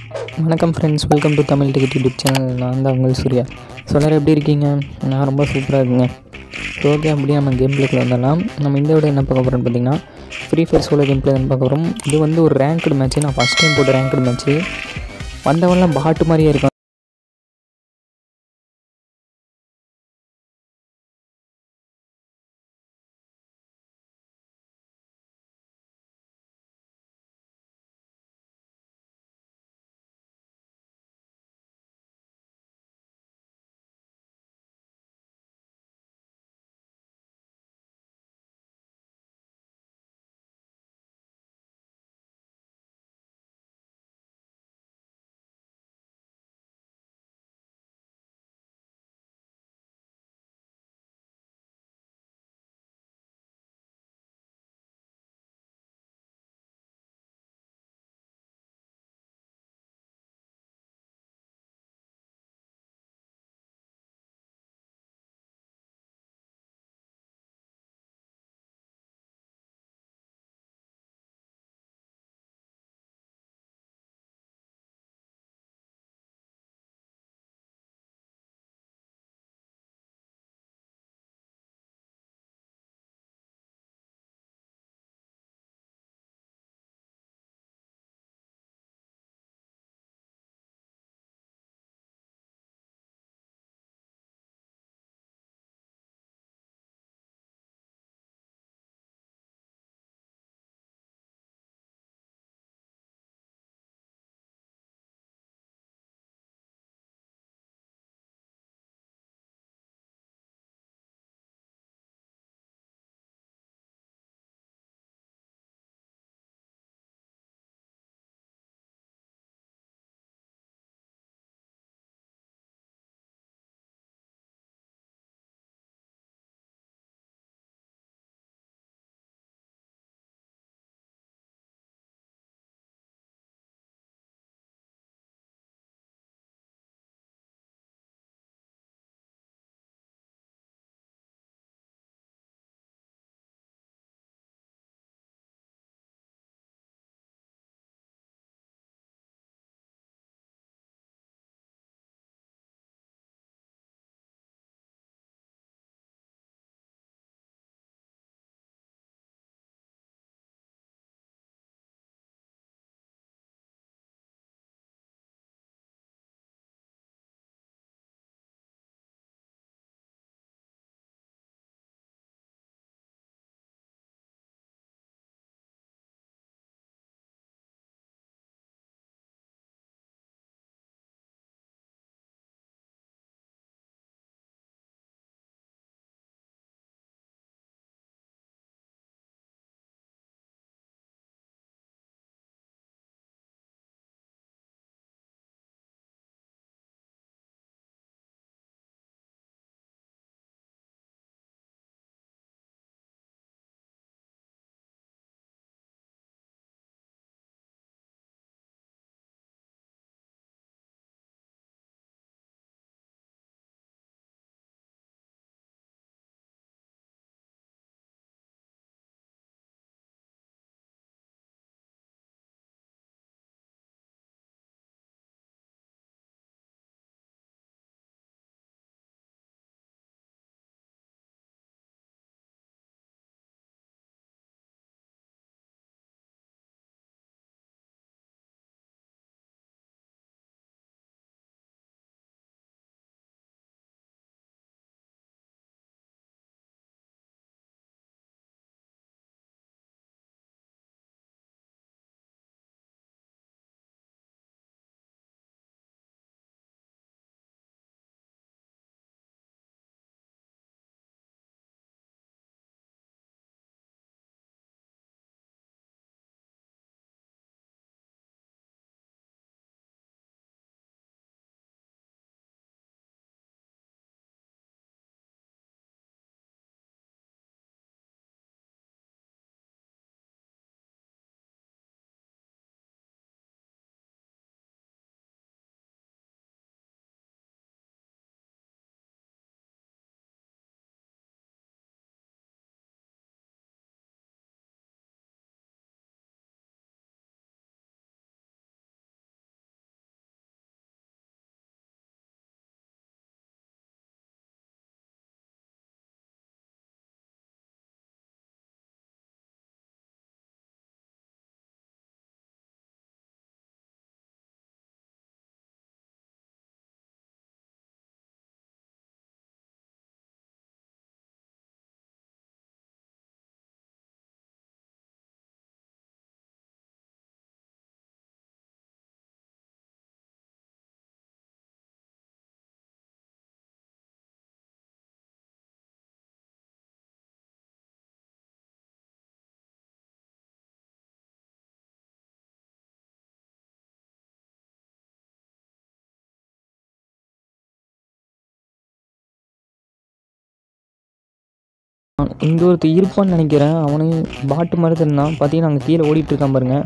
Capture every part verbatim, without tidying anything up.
வணக்கம் friends, welcome to Tamil ticket YouTube channel. நான் தான் உங்கள் சூர்யா. ஸோ எல்லோரும் எப்படி இருக்கீங்க? நான் ரொம்ப சூப்பராக இருக்குங்க. ஓகே, அப்படியே நம்ம கேம் பிளேக்குள்ள வந்துடலாம். நம்ம இந்த விட என்ன பார்க்க போகிறோம்னு பார்த்தீங்கன்னா, free fire solo game play தான் பார்க்க போகிறோம். இது வந்து ஒரு ரேங்க்டு மேட்ச்சு. நான் ஃபஸ்ட் டைம் போட்ட ரேங்க்டு மேட்ச்சு. வந்தவன்லாம் பாட்டு மாதிரியே இருக்கும். இங்கே ஒருத்தர் இருப்பான்னு நினைக்கிறேன். அவனையும் பாட்டு மாதிரி இருந்தான். பார்த்தீங்கன்னா அங்கே கீழே ஓடிட்டு இருக்கான் பாருங்க.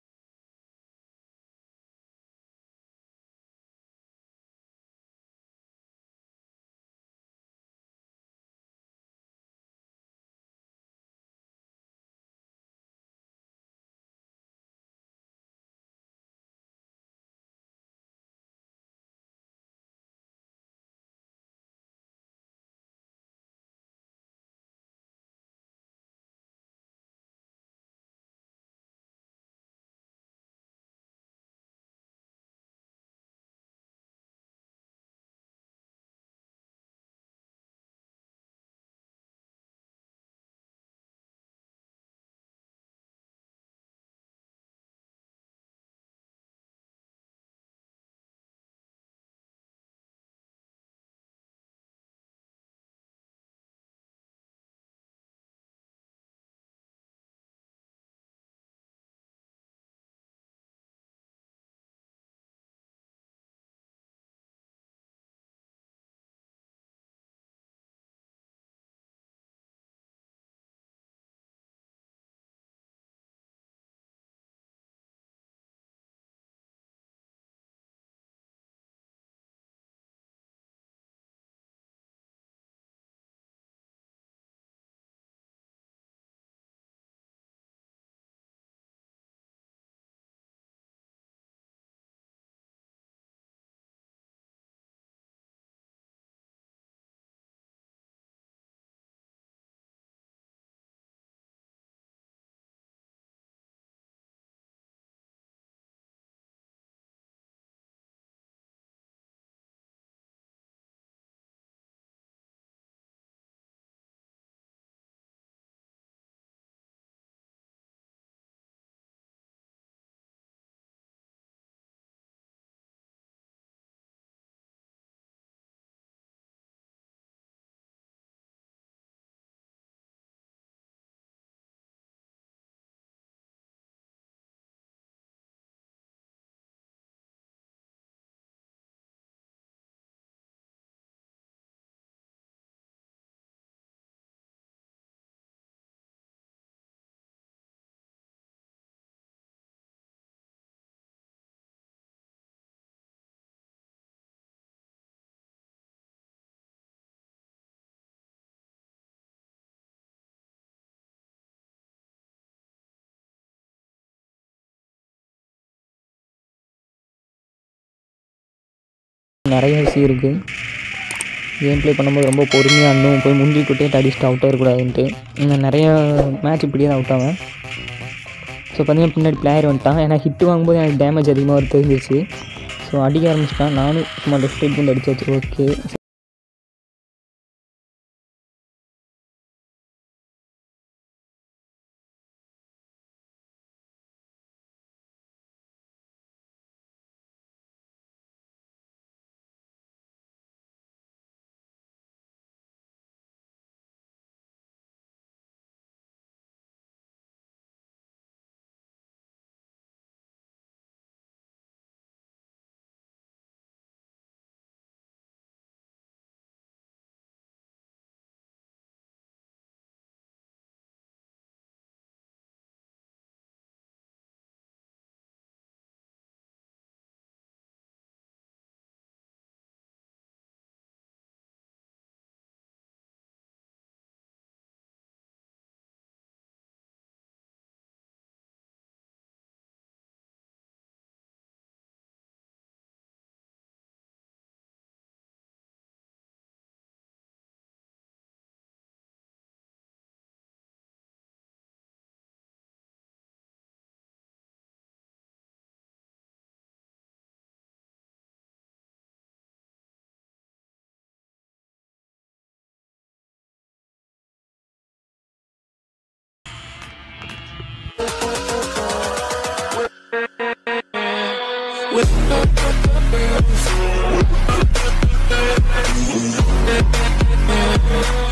நிறைய விஷயம் இருக்குது. கேம் ப்ளே பண்ணும்போது ரொம்ப பொறுமையாக இருந்தும் போய் முந்தி கொட்டிட்டு அடிச்சுட்டு அவுட் ஆகிடக்கூடாதுன்ட்டு இன்னும் நிறையா மேட்ச் இப்படியே தான் அவுட் ஆவேன். ஸோ பார்த்தீங்கன்னா பின்னாடி பிளேயர் வந்துட்டான். ஏன்னா ஹிட்டு வாங்கும்போது எனக்கு டேமேஜ் அதிகமாக வர தெரிஞ்சிச்சு. ஸோ அடிக்க ஆரம்பிச்சிட்டான். நானும் சும்மா லெஃப்ட் ரைட் கொண்டு அடிச்சாச்சு. Okay, with